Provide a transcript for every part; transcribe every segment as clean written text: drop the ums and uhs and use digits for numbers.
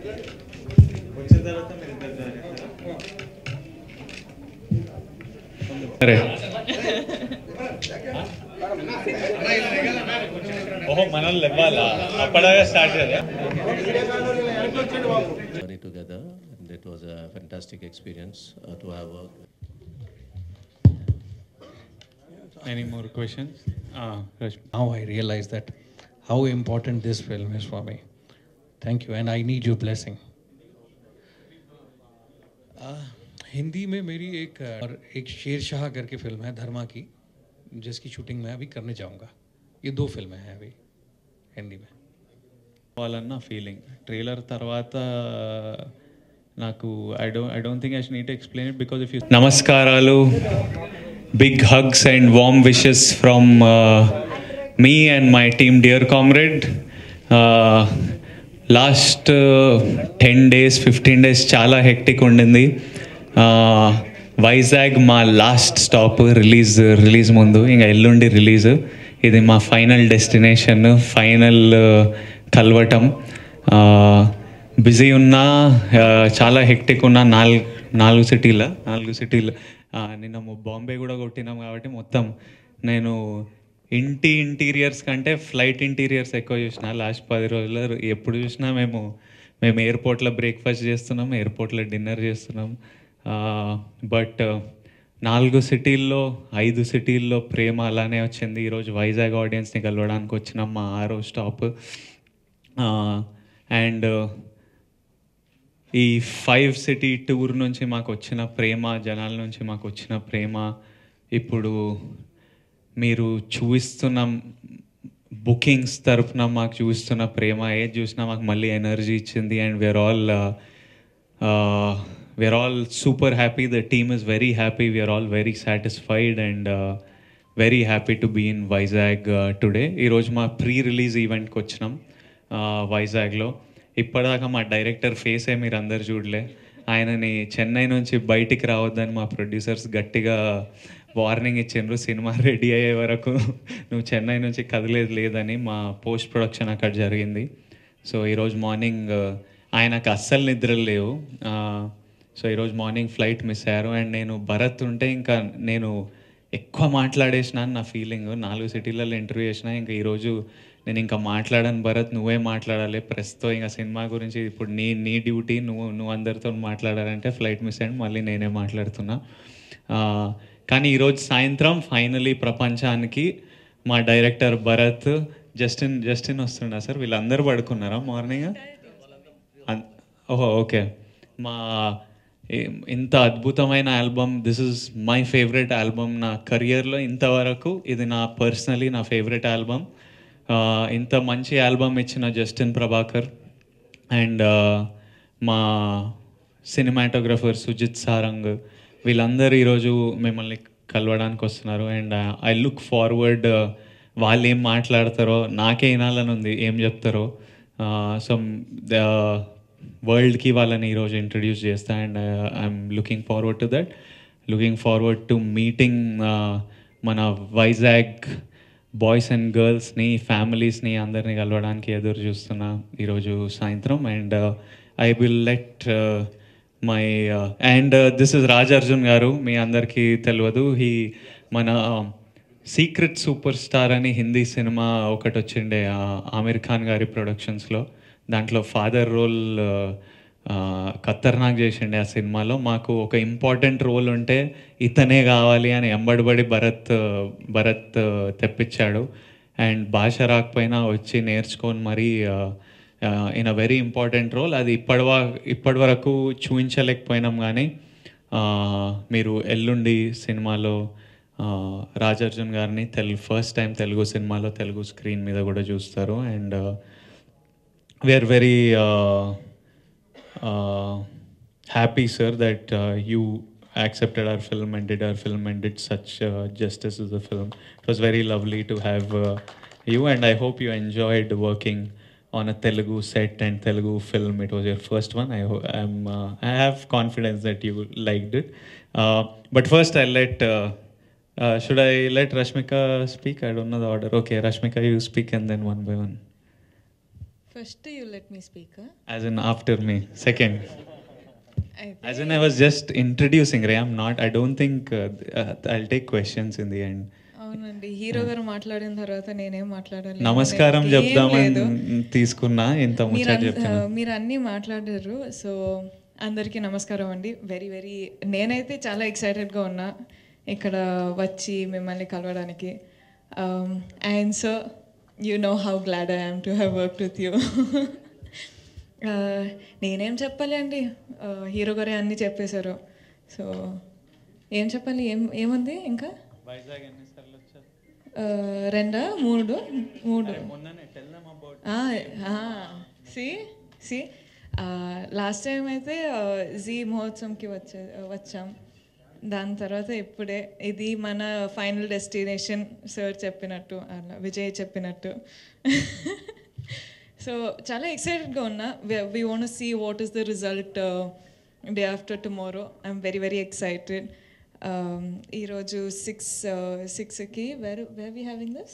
వచ్చిన తర్వాత మీరు ఇద్దరు జాయిన్ అవుతారా? ఓహో మనల్ని ఇవ్వాలా? అప్పటిదాకా స్టార్ట్ కదా. Together, and it was a fantastic experience to have worked. Any more questions? Now I realize that how important this film is for me. Thank you, and I need your blessing. Hindi में मेरी एक शेरशाह करके film है धर्मा की, जिसकी shooting मैं अभी करने जाऊंगा. ये 2 फिल्में हैं अभी हिंदी में. వాళ్ళన్న ఫీలింగ్ ట్రైలర్ తర్వాత నాకు I don't think I should need to explain it because if you. నమస్కారాలు, big hugs and warm wishes from me and my team dear comrade. Last 10 days 15 days చాలా హెక్టిక్ ఉండింది. వైజాగ్ మా లాస్ట్ స్టాప్ రిలీజ్ ముందు, ఇంకా ఎల్లుండి release. ఇది మా final destination, final కలవటం. బిజీ ఉన్నా, చాలా హెక్టిక్ ఉన్నా. నాలుగు సిటీలు నిన్న బాంబే కూడా కొట్టినాం కాబట్టి మొత్తం నేను ఇంటీరియర్స్ కంటే ఫ్లైట్ ఇంటీరియర్స్ ఎక్కువ చూసిన లాస్ట్ 10 రోజులు. ఎప్పుడు చూసినా మేము ఎయిర్పోర్ట్లో బ్రేక్ఫాస్ట్ చేస్తున్నాం, ఎయిర్పోర్ట్లో డిన్నర్ చేస్తున్నాం. బట్ 4 సిటీల్లో 5 సిటీల్లో ప్రేమ అలానే వచ్చింది. ఈరోజు వైజాగ్ ఆడియన్స్ని కలవడానికి వచ్చినాం, మా 6వ స్టాప్. అండ్ ఈ 5 city టూర్ నుంచి మాకు వచ్చిన ప్రేమ, జనాల నుంచి మాకు వచ్చిన ప్రేమ, ఇప్పుడు మీరు చూపిస్తున్న బుకింగ్స్ తరఫున మాకు చూపిస్తున్న ప్రేమ, ఏది చూసినా మాకు మళ్ళీ ఎనర్జీ ఇచ్చింది. And we're all super happy. The team is very happy. We are all very satisfied and very happy to be in Vizag today. ఈరోజు మా ప్రీ-రిలీజ్ ఈవెంట్కి వచ్చినాం వైజాగ్లో. ఇప్పటిదాకా మా డైరెక్టర్ ఫేసే మీరు అందరు చూడలే. ఆయనని చెన్నై నుంచి బయటికి రావద్దని మా ప్రొడ్యూసర్స్ గట్టిగా వార్నింగ్ ఇచ్చిండ్రు. సినిమా రెడీ అయ్యే వరకు నువ్వు చెన్నై నుంచి కదిలేదు లేదని. మా పోస్ట్ ప్రొడక్షన్ అక్కడ జరిగింది. సో ఈరోజు మార్నింగ్ ఆయనకు అస్సలు నిద్రలు లేవు. సో ఈరోజు మార్నింగ్ ఫ్లైట్ మిస్ అయ్యారు. అండ్ నేను భరత్ ఉంటే ఇంకా నేను ఎక్కువ మాట్లాడేసిన నా ఫీలింగ్. 4 సిటీలలో ఇంటర్వ్యూ చేసిన. ఇంకా ఈరోజు నేను ఇంకా మాట్లాడాను. భరత్ నువ్వే మాట్లాడాలి ప్రస్తుతం, ఇంకా సినిమా గురించి ఇప్పుడు నీ డ్యూటీ, నువ్వు అందరితో మాట్లాడాలంటే ఫ్లైట్ మిస్ అయ్యి మళ్ళీ నేనే మాట్లాడుతున్నా. కానీ ఈరోజు సాయంత్రం ఫైనలీ ప్రపంచానికి మా డైరెక్టర్ భరత్, జస్టిన్ వస్తున్నా. సార్ వీళ్ళందరూ పడుకున్నారా మార్నింగ్? ఓహో ఓకే. మా ఇంత అద్భుతమైన album, this is my favourite album నా కెరియర్లో ఇంతవరకు. ఇది పర్సనలీ నా ఫేవరెట్ ఆల్బమ్. ఇంత మంచి ఆల్బమ్ ఇచ్చిన జస్టిన్ ప్రభాకర్ అండ్ మా సినిమాటోగ్రఫర్ సుజిత్ సారంగ్, వీళ్ళందరూ ఈరోజు మిమ్మల్ని కలవడానికి వస్తున్నారు. And I look forward. వాళ్ళు ఏం మాట్లాడతారో నాకే వినాలని ఉంది, ఏం చెప్తారో. సో వరల్డ్కి వాళ్ళని ఈరోజు ఇంట్రడ్యూస్ చేస్తా. And I'm looking forward to that. Looking forward to meeting మన వైజాగ్ బాయ్స్ అండ్ గర్ల్స్ని, ఫ్యామిలీస్ని అందరినీ కలవడానికి ఎదురు చూస్తున్నా ఈరోజు సాయంత్రం. And I will let my and this is Raj Arjun garu. మీ అందరికీ తెలియదు, మన సీక్రెట్ సూపర్ స్టార్ అని హిందీ సినిమా ఒకటి వచ్చిండే ఆమిర్ ఖాన్ గారి ప్రొడక్షన్స్లో. దాంట్లో ఫాదర్ రోల్ ఖతర్నాక్ చేసిండే. ఆ సినిమాలో మాకు ఒక ఇంపార్టెంట్ రోల్ ఉంటే ఇతనే కావాలి అని ఎంబడిబడి భరత్ తెప్పించాడు. అండ్ భాష రాకపోయినా వచ్చి నేర్చుకొని మరీ in a very important role. అది ఇప్పటి వరకు చూపించలేకపోయినాం. కానీ మీరు ఎల్లుండి సినిమాలో రాజార్జున్ గారిని ఫస్ట్ టైం తెలుగు సినిమాలో తెలుగు స్క్రీన్ మీద కూడా చూస్తారు. And we're very happy, sir, that you accepted our film and did our film and did such justice to the film. It was very lovely to have you, and I hope you enjoyed working on a Telugu set and Telugu film. It was your first one. I have confidence that you liked it. But first I'll should I let Rashmika speak? I don't know the order. Okay, Rashmika, you speak and then one by one. First, you let me speak. As in after me, second. I As in I was just introducing, Ray. I don't think I'll take questions in the end. అవునండి, hero గారు మాట్లాడిన తర్వాత నేనేం మాట్లాడాలి? నమస్కారం చెప్దామని తీసుకున్నా, ఇంత ముచ్చట చెప్తున్నా. మీరు అన్నీ మాట్లాడారు. సో అందరికీ నమస్కారం అండి. వెరీ నేనైతే చాలా ఎక్సైటెడ్గా ఉన్నా ఇక్కడ వచ్చి మిమ్మల్ని కలవడానికి. And so you know how glad I am to have worked with you. నేనేం చెప్పాలి అండి, హీరో గారే అన్నీ చెప్పేశారు. సో ఏం చెప్పాలి, ఏముంది ఇంకా? రెండా మూడు సి లాస్ట్ టైం అయితే జీ మహోత్సవంకి వచ్చాం. దాని తర్వాత ఇప్పుడే ఇది మన ఫైనల్ డెస్టినేషన్ సార్ చెప్పినట్టు, అలా విజయ్ చెప్పినట్టు. సో చాలా ఎక్సైటెడ్గా ఉన్నా. We want to see what is the result day after tomorrow. I'm very excited. ఈరోజు 6కి where we having this?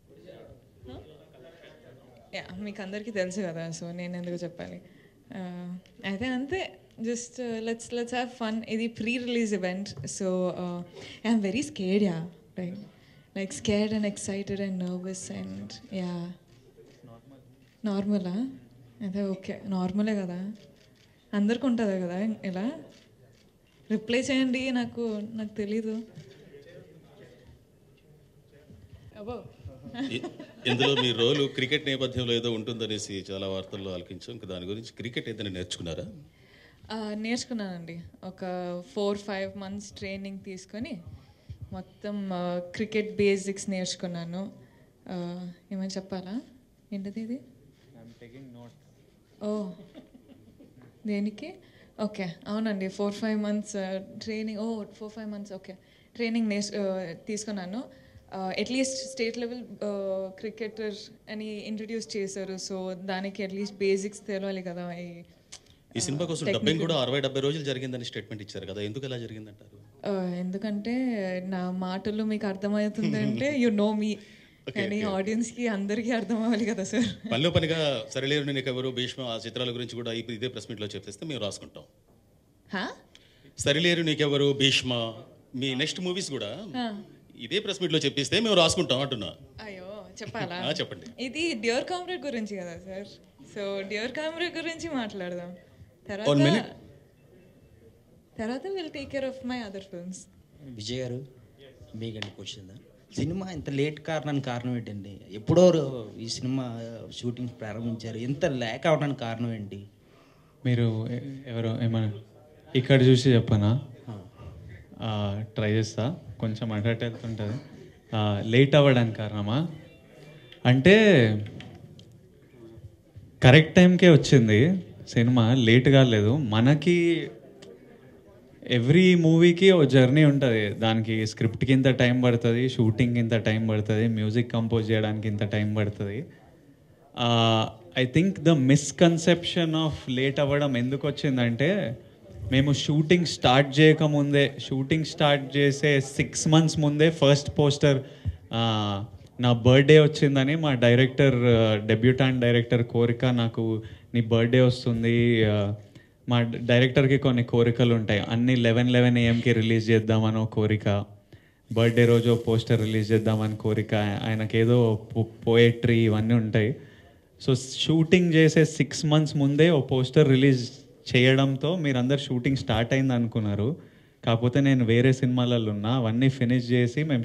Yeah, మీకు అందరికీ తెలుసు కదా, సో నేను ఎందుకు చెప్పాలి. అయితే అంతే, జస్ట్ లెట్స్ హ్యావ్ ఫన్. ఇది pre release event. So I'm very scared. Yeah, like scared and excited and nervous and yeah. నార్మలా? అదే ఓకే, నార్మలే కదా, అందరికి ఉంటుందా కదా ఇలా? రిప్లై చేయండి, నాకు తెలీదు. అబ్బో, ఇందులో మీ రోలు క్రికెట్ నేపథ్యంలో ఏదో ఉంటుందనేసి చాలా వార్తల్లో ఆలకించాం. ఇంకా దాని గురించి క్రికెట్ ఏదైనా నేర్చుకున్నారా? నేర్చుకున్నానండి. ఒక 4-5 months ట్రైనింగ్ తీసుకొని మొత్తం క్రికెట్ బేసిక్స్ నేర్చుకున్నాను. ఏమైనా చెప్పాలా? ఏంటిది ఇది? ఓ, దేనికి? ఓకే, అవునండి, 4-5 months training. 4-5 months okay, training తీసుకున్నాను. అట్లీస్ట్ స్టేట్ లెవెల్ క్రికెటర్ అని ఇంట్రడ్యూస్ చేశారు. సో దానికి అట్లీస్ట్ బేసిక్స్ తెలియాలి కదా. ఈ సినిమా కోసం డబ్బింగ్ కూడా 60-70 రోజులు జరిగిందని స్టేట్మెంట్ ఇచ్చారు కదా, ఎందుకు ఎలా జరిగిందంటారు? ఎందుకంటే నా మాటలు మీకు అర్థమవుతుంది అంటే యు నో మీ, కానీ ఆడియన్స్కి అందరికీ అర్థం అవ్వాలి కదా సార్. పనిలో పనిగా సరిలేరు నీకెవరు, భీష్మ, ఆ చిత్రాల గురించి కూడా ఇదే ప్రెస్ మీట్లో చెప్పేస్తే మేము రాసుకుంటాం. సరిలేరు నీకెవరు, భీష్మ, మీ నెక్స్ట్ మూవీస్ కూడా ఇదే ప్రెస్ మీట్లో చెప్పిస్తే మేము రాసుకుంటాం అంటున్నా. అయ్యో, చెప్పాలా? చెప్పండి. ఇది డియర్ కామ్రేడ్ గురించి కదా సార్. సో డియర్ కామ్రేడ్ గురించి మాట్లాడదాం. తర్వాత will take care of my other films. Vijay garu, మీకండి క్వశ్చన్, సినిమా ఇంత లేట్ కారణం ఏంటండి? ఎప్పుడో ఈ సినిమా షూటింగ్ ప్రారంభించారు, ఇంత లేక్ అవడానికి కారణం ఏంటి? మీరు ఎవరో ఏమన్నా ఇక్కడ చూసి చెప్పనా? ట్రై చేస్తా, కొంచెం అటెట్ వెళ్తుంటుంది. లేట్ అవ్వడానికి కారణమా అంటే కరెక్ట్ టైంకే వచ్చింది సినిమా, లేట్ కాలేదు. మనకి ఎవ్రీ మూవీకి ఓ జర్నీ ఉంటుంది. దానికి స్క్రిప్ట్కి ఇంత టైం పడుతుంది, షూటింగ్కి ఇంత టైం పడుతుంది, మ్యూజిక్ కంపోజ్ చేయడానికి ఇంత టైం పడుతుంది. I think the misconception of late అవ్వడం ఎందుకు వచ్చిందంటే, మేము షూటింగ్ స్టార్ట్ చేసే 6 months ముందే ఫస్ట్ పోస్టర్ నా బర్త్డే వచ్చిందని మా డెబ్యూటాంట్ డైరెక్టర్ కోరిక, నాకు నీ బర్త్డే వస్తుంది, మా డైరెక్టర్కి కొన్ని కోరికలు ఉంటాయి, అన్నీ 11 AM రిలీజ్ చేద్దామని కోరిక, బర్త్డే రోజు పోస్టర్ రిలీజ్ చేద్దామని కోరిక, ఆయనకేదో పోయట్రీ ఇవన్నీ ఉంటాయి. సో షూటింగ్ చేసే 6 months ముందే ఓ పోస్టర్ రిలీజ్ చేయడంతో మీరందరు షూటింగ్ స్టార్ట్ అయింది అనుకున్నారు. కాకపోతే నేను వేరే సినిమాలలో ఉన్నా, అవన్నీ ఫినిష్ చేసి మేము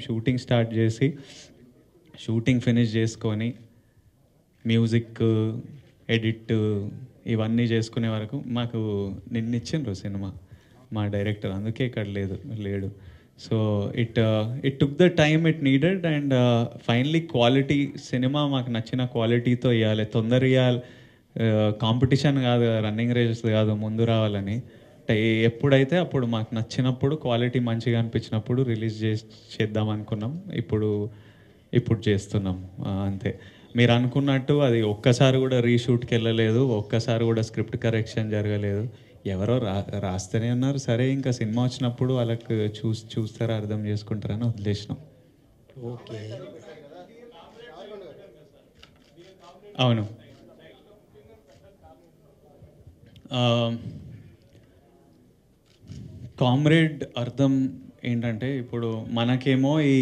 షూటింగ్ ఫినిష్ చేసుకొని మ్యూజిక్ ఎడిట్ ఇవన్నీ చేసుకునే వరకు మాకు నిన్నిచ్చిండ్రు సినిమా మా డైరెక్టర్, అందుకే ఇక్కడ లేడు. So it took the time it needed and finally quality cinema మాకు నచ్చిన క్వాలిటీతో ఇవ్వాలి, తొందర ఇవ్వాలి. కాంపిటీషన్ కాదు, రన్నింగ్ రేసెస్ కాదు, ముందు రావాలని. ఎప్పుడైతే అప్పుడు మాకు నచ్చినప్పుడు, క్వాలిటీ మంచిగా అనిపించినప్పుడు రిలీజ్ చేద్దాం అనుకున్నాం. ఇప్పుడు చేస్తున్నాం అంతే. మీరు అనుకున్నట్టు అది ఒక్కసారి కూడా రీషూట్కి వెళ్ళలేదు, ఒక్కసారి కూడా స్క్రిప్ట్ కరెక్షన్ జరగలేదు. ఎవరో రాస్తూనే ఉన్నారు, సరే ఇంకా సినిమా వచ్చినప్పుడు వాళ్ళకి చూస్తారా అర్థం చేసుకుంటారని వదిలేసినాం. ఓకే, అవును, కామ్రేడ్ అర్థం ఏంటంటే ఇప్పుడు మనకేమో ఈ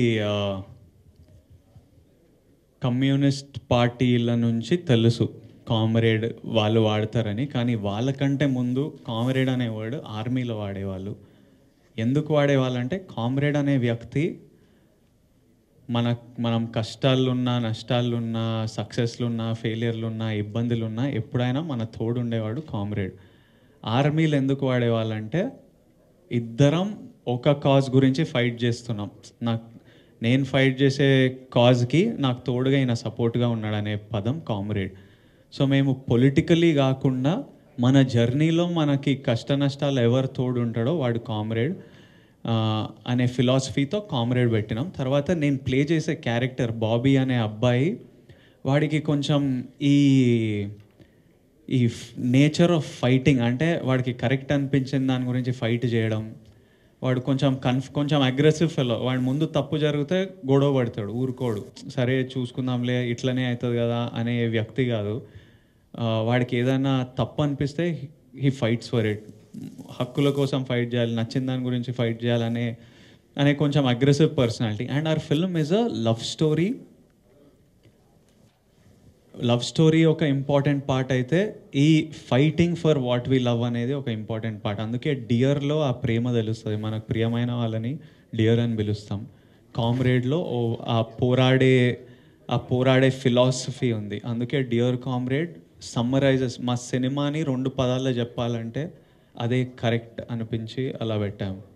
కమ్యూనిస్ట్ పార్టీల నుంచి తెలుసు కామ్రేడ్ వాళ్ళు వాడతారని, కానీ వాళ్ళకంటే ముందు కామ్రేడ్ అనే వర్డ్ ఆర్మీలో వాడేవాళ్ళు. ఎందుకు వాడేవాళ్ళంటే కామ్రేడ్ అనే వ్యక్తి మనం కష్టాలున్నా నష్టాలున్నా సక్సెస్లున్నా ఫెయిలియర్లున్నా ఇబ్బందులున్నా ఎప్పుడైనా మన తోడు ఉండేవాడు కామ్రేడ్. ఆర్మీలు ఎందుకు వాడేవాళ్ళంటే ఇద్దరం ఒక కాజ్ గురించి ఫైట్ చేస్తున్నాం, నేను ఫైట్ చేసే కాజ్కి నాకు తోడుగా ఈయన సపోర్ట్గా ఉన్నాడనే పదం కామ్రేడ్. సో మేము పొలిటికలీ కాకుండా మన జర్నీలో మనకి కష్ట నష్టాలు ఎవరు తోడు ఉంటాడో వాడు కామ్రేడ్ అనే ఫిలాసఫీతో కామ్రేడ్ పెట్టినాం. తర్వాత నేను ప్లే చేసే క్యారెక్టర్ బాబీ అనే అబ్బాయి, వాడికి కొంచెం ఈ నేచర్ ఆఫ్ ఫైటింగ్ అంటే వాడికి కరెక్ట్ అనిపించిన దాని గురించి ఫైట్ చేయడం, వాడు కొంచెం అగ్రెసివ్ ఫెలో. వాడి ముందు తప్పు జరిగితే గొడవ పడతాడు, ఊరుకోడు, సరే చూసుకుందాంలే ఇట్లనే అవుతుంది కదా అనే వ్యక్తి కాదు. వాడికి ఏదైనా తప్పు అనిపిస్తే హీ ఫైట్స్ ఫర్ ఇట్, హక్కుల కోసం ఫైట్ చేయాలి, నచ్చిన దాని గురించి ఫైట్ చేయాలనే కొంచెం aggressive personality. And our film is a love story ఒక ఇంపార్టెంట్ పార్ట్ అయితే ఈ fighting for what we love అనేది ఒక ఇంపార్టెంట్ పార్ట్. అందుకే డియర్లో ఆ ప్రేమ తెలుస్తుంది, మనకు ప్రియమైన వాళ్ళని డియర్ అని పిలుస్తాం. కామ్రేడ్లో ఆ పోరాడే ఫిలాసఫీ ఉంది, అందుకే డియర్ కామ్రేడ్ సమ్మరైజెస్ మా సినిమాని 2 పదాల్లో చెప్పాలంటే అదే కరెక్ట్ అనిపించి అలా పెట్టాము.